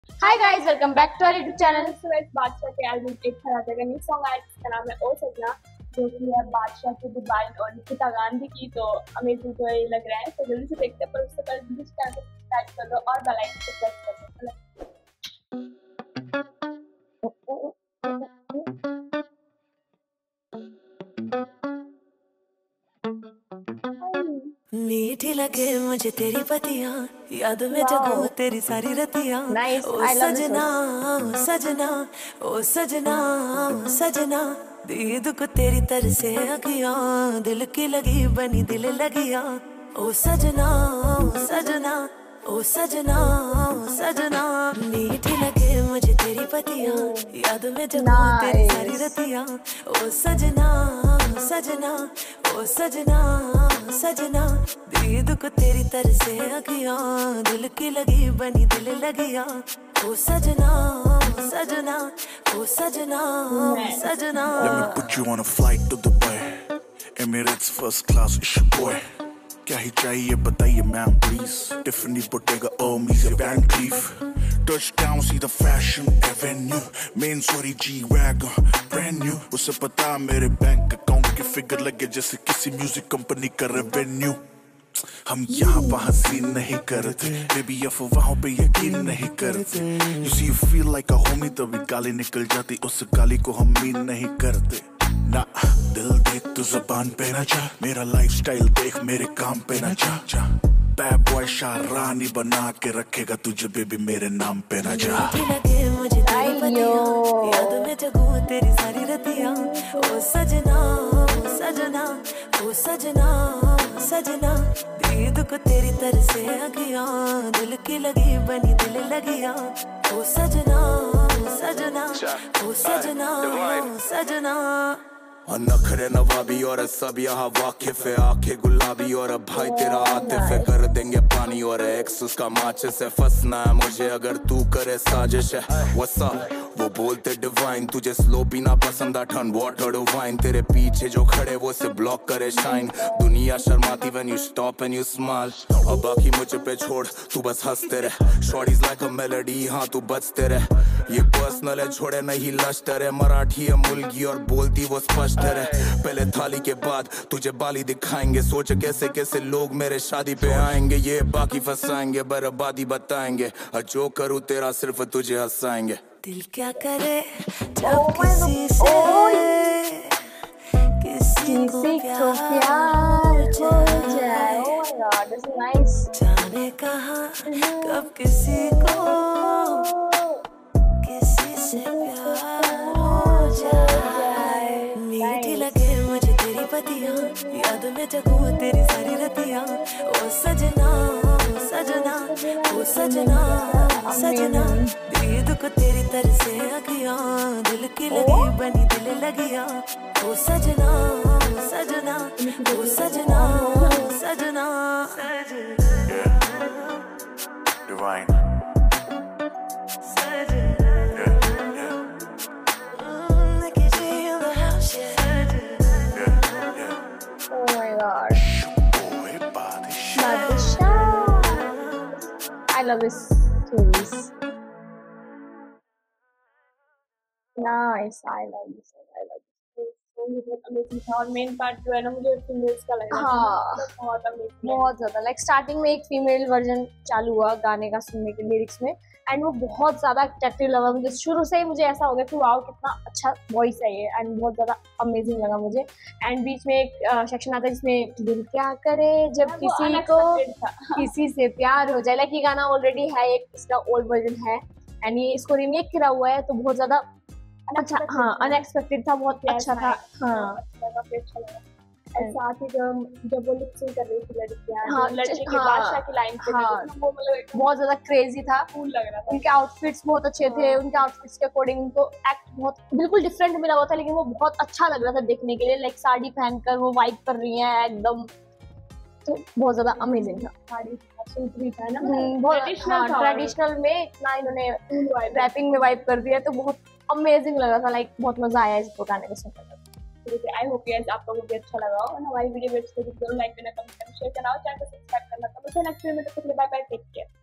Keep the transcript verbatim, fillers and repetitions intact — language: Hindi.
Hi guys, welcome back to our YouTube channel. So इस बादशाह के एल्बम एक खराटे का न्यू सॉन्ग आया जिसका नाम है ओ सजना, जो कि है बादशाह की डिवाइन और निकिता गांधी की। तो अमेजिंग तो ये लग रहा है, तो जल्दी से देखते हैं। पर उससे पहले जिस चैनल को सब्सक्राइब कर दो और बेल आइकन को प्रेस कर दो। मीठी लगे मुझे तेरी पतियां, याद में जगूं तेरी सारी रतियां। Nice, O I love this सजना ओ सजना ओ सजना ओ सजना, दीद को तेरी तरह से अखियां, दिल की लगी बनी दिल लगिया। ओ सजना ओ सजना ओ सजना ओ सजना, मीठी लगे मुझे तेरी पतियां, याद में जगूं तेरी सारी रतियां। ओ सजना ओ सजना ओ सजना ओ सजना, दीद को तेरी तरह से अखियां, दिल की लगी बनी दिल लगिया। ओ सजना ओ सजना ओ सजना ओ सजना। Let me put you on a flight to Dubai, Emirates first class, it's your boy. क्या ही चाहिए बताइए ma'am please, Tiffany Bottega Hermes या Van Cleef। Touchdown see the fashion avenue, main sorry G-Wagon brand new। उसे पता मेरे बैंक अकाउंट के फिगर लगे जैसे किसी म्यूजिक कंपनी का रेवेन्यू। हम यहाँ वहाँ सीन नहीं करते, बेबी अफवाहों पे यकीन नहीं करते। You see you feel like a homie, तभी गाली निकल जाती, उस गाली को हम मीन नहीं करते ना। दिल देख तू ज़बान पे ना जा, मेरा लाइफस्टाइल देख मेरे काम पे ना जा जा। बैड बॉय शाह रानी बना के रखेगा तुझे बेबी मेरे नाम पे ना जा। लगे मुझे तेरी पतियां, याद में जगूं तेरी सारी रतियां। ओ सजना ओ सजना ओ सजना ओ सजना, दीद को तेरी तरह से अखियां, दिल की लगी बनी दिल लगिया। ओ सजना ओ सजना ओ सजना ओ सजना। और नखरे नवाबी और सब यहाँ वाकिफ है, आंखें गुलाबी और भाई तेरा आतिफ है। कर देंगे पानी और एक्स उसका माचिस है, फंसना है मुझे अगर तू करे साजिश है। What's up? वो बोलते डिवाइन, तुझे स्लो पीना पसंद है, टर्न वाटर टू वाइन। तेरे पीछे जो खड़े वो से ब्लॉक करे शाइन, दुनिया शर्माती when you stop and you smile. और बाकी मुझे पे छोड़ तू बस हंसते रह, शॉर्टीज लाइक अ मेलोडी, हाँ तू बचते रह। ये पर्सनल है छोड़े नहीं लश्तर है, मराठी है मुलगी और बोलती वो स्पष्ट है। पहले थाली के बाद तुझे बाली दिखाएंगे, सोच कैसे कैसे लोग मेरे शादी पे आएंगे। ये बाकी फंसाएंगे, बर्बादी बताएंगे, और जो करूँ तेरा सिर्फ तुझे हंसाएंगे। दिल क्या करे जब किसी से किसी को प्यार हो जाए, Oh my god, this is nice. जाने कहाँ कब किसी को किसी से प्यार हो जाए। मीठी लगे मुझे तेरी पतियां, याद में जगूं तेरी सारी रतियां। ओ सजना ओ सजना ओ सजना ओ सजना, दीद को तेरी तरह से अखियां, दिल की लगी बनी दिल लगिया। ओ सजना ओ सजना ओ सजना ओ सजना। Divine. Oh my god. Boy, बारिश। Baadshah. I love this series. Nice, I love this. I love this. So बहुत अमेजिंग था, और मेन पार्ट जो है ना मुझे फीमेल्स का लगा। हाँ। बहुत अमेजिंग बहुत ज्यादा लाइक स्टार्टिंग में एक फीमेल वर्जन चालू हुआ गाने का सुनने के लिरिक्स में, एंड वो बहुत ज्यादा अट्रैक्टिव लगा मुझे। शुरू से ही मुझे ऐसा हो गया कि वाओ कितना अच्छा वॉइस है ये, एंड बहुत ज्यादा अमेजिंग लगा मुझे। एंड बीच में एक सेक्शन आता है जिसमें दिल क्या करे जब किसी को किसी से प्यार हो जाए। लाइक ये गाना ऑलरेडी है, एक इसका ओल्ड वर्जन है, एंड ये इसको रीमेक करा हुआ है, तो बहुत ज्यादा अच्छा, हाँ अनएक्सपेक्टेड था, बहुत अच्छा था। हाँ काफी अच्छा लगा। और साथ ही जब जब वो लिप सिंक कर रही थी लड़कियां, हाँ, जो लड़की के हाँ, बादशाह की लाइन पे हाँ, थे, वो मतलब एक बहुत ज्यादा क्रेजी था। कूल लग रहा था। उनके आउटफिट्स बहुत अच्छे थे, उनके आउटफिट्स के अकॉर्डिंग उनको एक्ट बहुत बिल्कुल डिफरेंट मिला हुआ था, लेकिन वो बहुत अच्छा लग रहा था देखने के लिए। लाइक साड़ी पहनकर वो वाइब कर रही हैं एकदम, तो बहुत ज्यादा अमेजिंग था। साड़ी सूट भी था ना, बहुत ट्रेडिशनल था। ट्रेडिशनल में इतना इन्होंने रैपिंग में वाइब कर दिया, तो बहुत अमेजिंग लगा था। लाइक बहुत मजा आया इस गाने को सुनकर। आई होप गाइस आप लोगों को भी अच्छा लगा हो, और हमारी वीडियो अच्छी लगी तो लाइक करना, कमेंट करना, शेयर करना और चैनल को सब्सक्राइब करना। तो मिलते हैं नेक्स्ट वीडियो में, तब तक के लिए बाय बाय, टेक केयर।